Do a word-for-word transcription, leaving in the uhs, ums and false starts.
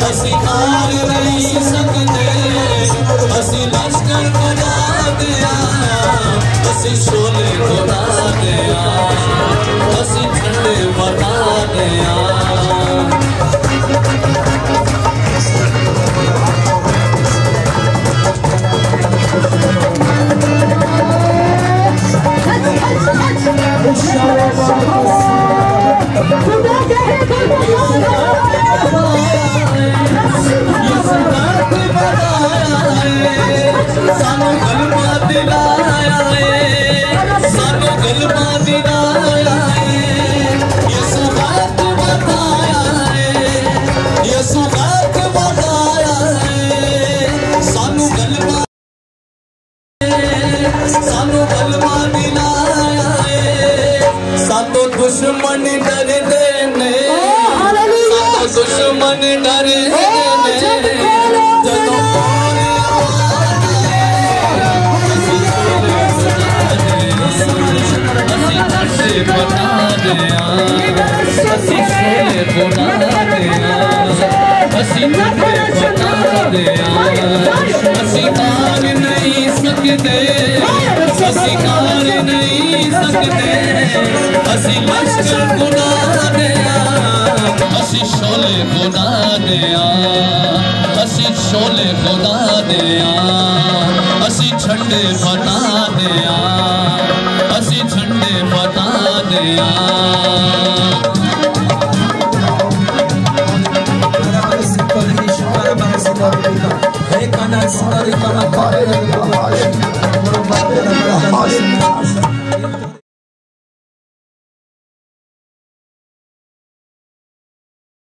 असी हार नहीं सकते, असी लश्कर खुदा दिया, असी शोले खुदा दिया, असी झंडे बता दिया। सानू गलबा दिलाया है, सानू गलबा दिलाया है, यसु बात बताया है, यसु बात बताया है, सानू गलबा सानू गलबा दिलाया है। सातो दुश्मन डरदे ने, सातो दुश्मन डरदे ने, जदों बता दिया, असी शोले बता दिया, असी झंडे बता दिया, असी हार नहीं सकते, असी हार नहीं सकते, असी लश्कर खुदा दिया, असी शोले खुदा दिया, असी शोले खुदा दिया, असी झंडे बता दिया, असी झंडे बता दिया। Hey,